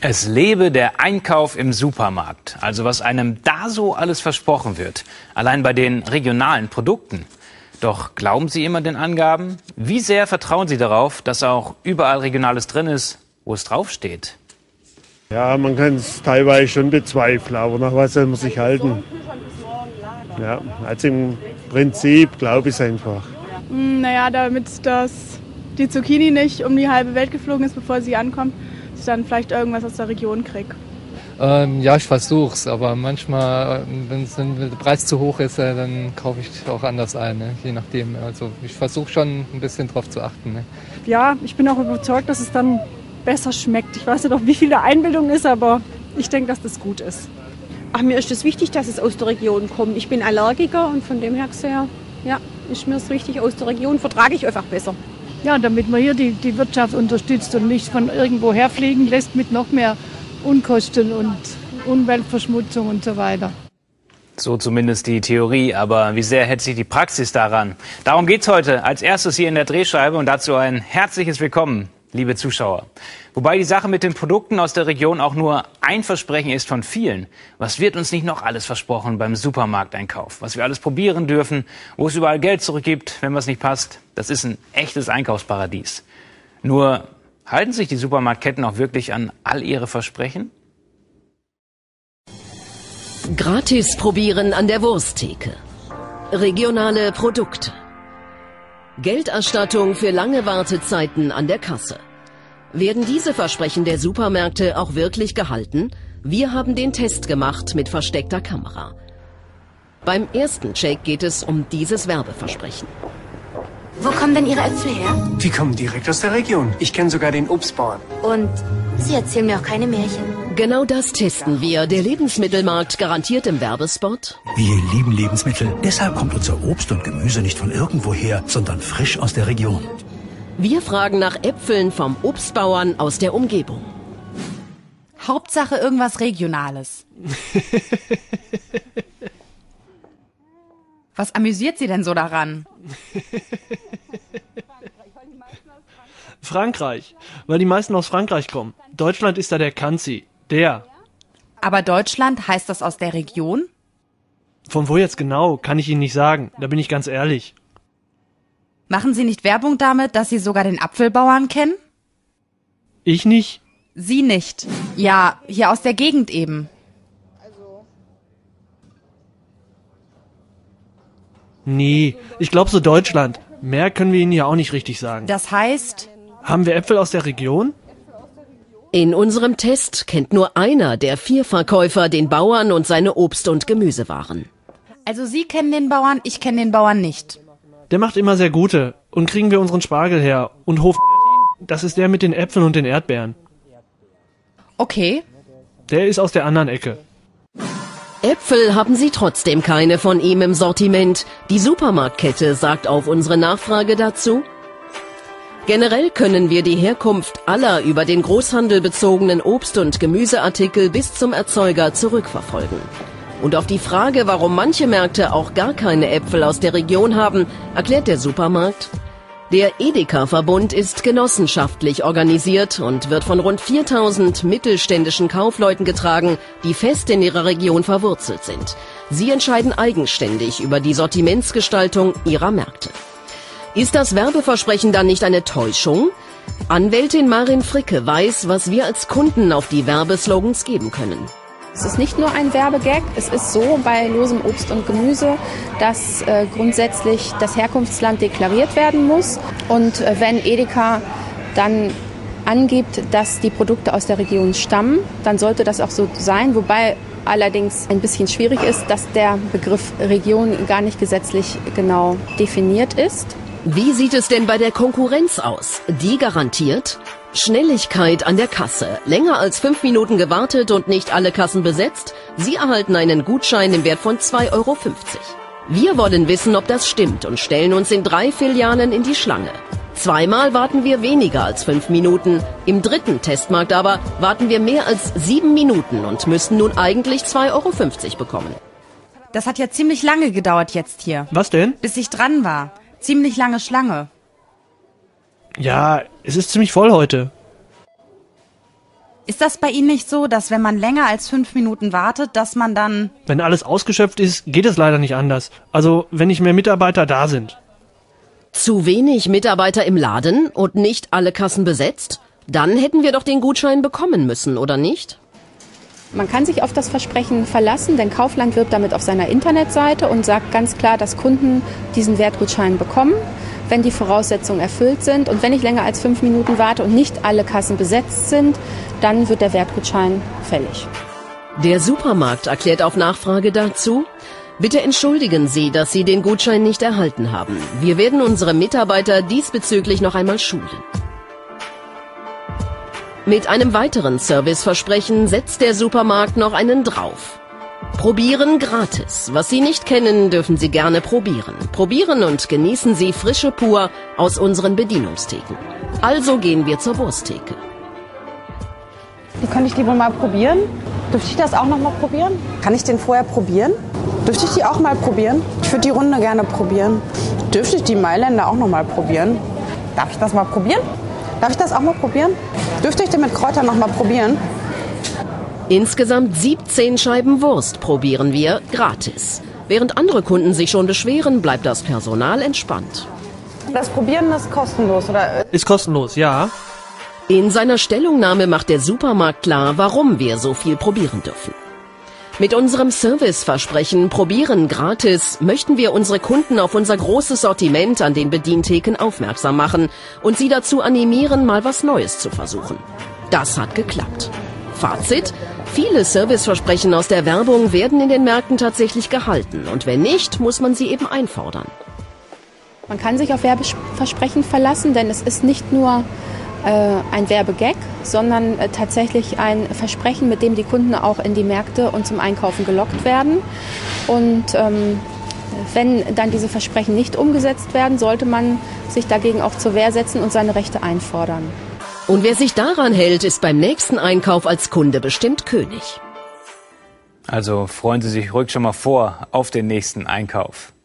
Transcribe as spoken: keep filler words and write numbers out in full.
Es lebe der Einkauf im Supermarkt. Also was einem da so alles versprochen wird. Allein bei den regionalen Produkten. Doch glauben Sie immer den Angaben? Wie sehr vertrauen Sie darauf, dass auch überall Regionales drin ist, wo es draufsteht? Ja, man kann es teilweise schon bezweifeln, aber nach was soll man sich halten? Ja, also im Prinzip glaube ich es einfach. Naja, damit das, die Zucchini nicht um die halbe Welt geflogen ist, bevor sie ankommt, dass ich dann vielleicht irgendwas aus der Region kriege. Ähm, ja, ich versuch's, aber manchmal, wenn der Preis zu hoch ist, äh, dann kaufe ich auch anders ein, ne? Je nachdem. Also ich versuche schon ein bisschen drauf zu achten. Ne? Ja, ich bin auch überzeugt, dass es dann besser schmeckt. Ich weiß nicht, noch, wie viel der Einbildung ist, aber ich denke, dass das gut ist. Ach, mir ist es wichtig, dass es aus der Region kommt. Ich bin Allergiker und von dem her gesehen, ja, ist mir es wichtig, aus der Region vertrage ich einfach besser. Ja, damit man hier die, die Wirtschaft unterstützt und nicht von irgendwo herfliegen lässt mit noch mehr Unkosten und Umweltverschmutzung und so weiter. So zumindest die Theorie, aber wie sehr hält sich die Praxis daran? Darum geht's heute als erstes hier in der Drehscheibe und dazu ein herzliches Willkommen, liebe Zuschauer. Wobei die Sache mit den Produkten aus der Region auch nur ein Versprechen ist von vielen. Was wird uns nicht noch alles versprochen beim Supermarkteinkauf? Was wir alles probieren dürfen, wo es überall Geld zurückgibt, wenn was nicht passt. Das ist ein echtes Einkaufsparadies. Nur halten sich die Supermarktketten auch wirklich an all ihre Versprechen? Gratis probieren an der Wursttheke. Regionale Produkte. Gelderstattung für lange Wartezeiten an der Kasse. Werden diese Versprechen der Supermärkte auch wirklich gehalten? Wir haben den Test gemacht mit versteckter Kamera. Beim ersten Check geht es um dieses Werbeversprechen. Wo kommen denn Ihre Äpfel her? Die kommen direkt aus der Region. Ich kenne sogar den Obstbauern. Und Sie erzählen mir auch keine Märchen? Genau das testen wir. Der Lebensmittelmarkt garantiert im Werbespot. Wir lieben Lebensmittel. Deshalb kommt unser Obst und Gemüse nicht von irgendwoher, sondern frisch aus der Region. Wir fragen nach Äpfeln vom Obstbauern aus der Umgebung. Hauptsache irgendwas Regionales. Was amüsiert Sie denn so daran? Frankreich, weil die meisten aus Frankreich kommen. Deutschland ist da der Kanzi, der. Aber Deutschland, heißt das aus der Region? Von wo jetzt genau, kann ich Ihnen nicht sagen, da bin ich ganz ehrlich. Machen Sie nicht Werbung damit, dass Sie sogar den Apfelbauern kennen? Ich nicht. Sie nicht. Ja, hier aus der Gegend eben. Nee, ich glaube so Deutschland. Mehr können wir Ihnen ja auch nicht richtig sagen. Das heißt? Haben wir Äpfel aus der Region? In unserem Test kennt nur einer der vier Verkäufer den Bauern und seine Obst- und Gemüsewaren. Also Sie kennen den Bauern, ich kenne den Bauern nicht. Der macht immer sehr gute. Und kriegen wir unseren Spargel her. Und Hof, das ist der mit den Äpfeln und den Erdbeeren. Okay. Der ist aus der anderen Ecke. Äpfel haben sie trotzdem keine von ihm im Sortiment. Die Supermarktkette sagt auf unsere Nachfrage dazu: Generell können wir die Herkunft aller über den Großhandel bezogenen Obst- und Gemüseartikel bis zum Erzeuger zurückverfolgen. Und auf die Frage, warum manche Märkte auch gar keine Äpfel aus der Region haben, erklärt der Supermarkt: Der Edeka-Verbund ist genossenschaftlich organisiert und wird von rund viertausend mittelständischen Kaufleuten getragen, die fest in ihrer Region verwurzelt sind. Sie entscheiden eigenständig über die Sortimentsgestaltung ihrer Märkte. Ist das Werbeversprechen dann nicht eine Täuschung? Anwältin Marin Fricke weiß, was wir als Kunden auf die Werbeslogans geben können. Es ist nicht nur ein Werbegag, es ist so bei losem Obst und Gemüse, dass äh, grundsätzlich das Herkunftsland deklariert werden muss. Und äh, wenn Edeka dann angibt, dass die Produkte aus der Region stammen, dann sollte das auch so sein. Wobei allerdings ein bisschen schwierig ist, dass der Begriff Region gar nicht gesetzlich genau definiert ist. Wie sieht es denn bei der Konkurrenz aus? Die garantiert Schnelligkeit an der Kasse. Länger als fünf Minuten gewartet und nicht alle Kassen besetzt? Sie erhalten einen Gutschein im Wert von zwei Euro fünfzig. Wir wollen wissen, ob das stimmt und stellen uns in drei Filialen in die Schlange. Zweimal warten wir weniger als fünf Minuten. Im dritten Testmarkt aber warten wir mehr als sieben Minuten und müssen nun eigentlich zwei Euro fünfzig bekommen. Das hat ja ziemlich lange gedauert jetzt hier. Was denn? Bis ich dran war. Ziemlich lange Schlange. Ja, es ist ziemlich voll heute. Ist das bei Ihnen nicht so, dass wenn man länger als fünf Minuten wartet, dass man dann... Wenn alles ausgeschöpft ist, geht es leider nicht anders. Also, wenn nicht mehr Mitarbeiter da sind. Zu wenig Mitarbeiter im Laden und nicht alle Kassen besetzt? Dann hätten wir doch den Gutschein bekommen müssen, oder nicht? Man kann sich auf das Versprechen verlassen, denn Kaufland wirbt damit auf seiner Internetseite und sagt ganz klar, dass Kunden diesen Wertgutschein bekommen, wenn die Voraussetzungen erfüllt sind. Und wenn ich länger als fünf Minuten warte und nicht alle Kassen besetzt sind, dann wird der Wertgutschein fällig. Der Supermarkt erklärt auf Nachfrage dazu: Bitte entschuldigen Sie, dass Sie den Gutschein nicht erhalten haben. Wir werden unsere Mitarbeiter diesbezüglich noch einmal schulen. Mit einem weiteren Serviceversprechen setzt der Supermarkt noch einen drauf. Probieren gratis. Was Sie nicht kennen, dürfen Sie gerne probieren. Probieren und genießen Sie frische Pur aus unseren Bedienungstheken. Also gehen wir zur Wursttheke. Die könnte ich die wohl mal probieren? Dürfte ich das auch noch mal probieren? Kann ich den vorher probieren? Dürfte ich die auch mal probieren? Ich würde die Runde gerne probieren. Dürfte ich die Mailänder auch noch mal probieren? Darf ich das mal probieren? Darf ich das auch mal probieren? Dürfte ich den mit Kräutern noch mal probieren? Insgesamt siebzehn Scheiben Wurst probieren wir gratis. Während andere Kunden sich schon beschweren, bleibt das Personal entspannt. Das Probieren ist kostenlos, oder? Ist kostenlos, ja. In seiner Stellungnahme macht der Supermarkt klar, warum wir so viel probieren dürfen. Mit unserem Serviceversprechen Probieren gratis möchten wir unsere Kunden auf unser großes Sortiment an den Bedientheken aufmerksam machen und sie dazu animieren, mal was Neues zu versuchen. Das hat geklappt. Fazit: Viele Serviceversprechen aus der Werbung werden in den Märkten tatsächlich gehalten. Und wenn nicht, muss man sie eben einfordern. Man kann sich auf Werbeversprechen verlassen, denn es ist nicht nur äh, ein Werbegag, sondern äh, tatsächlich ein Versprechen, mit dem die Kunden auch in die Märkte und zum Einkaufen gelockt werden. Und ähm, wenn dann diese Versprechen nicht umgesetzt werden, sollte man sich dagegen auch zur Wehr setzen und seine Rechte einfordern. Und wer sich daran hält, ist beim nächsten Einkauf als Kunde bestimmt König. Also freuen Sie sich ruhig schon mal vor auf den nächsten Einkauf.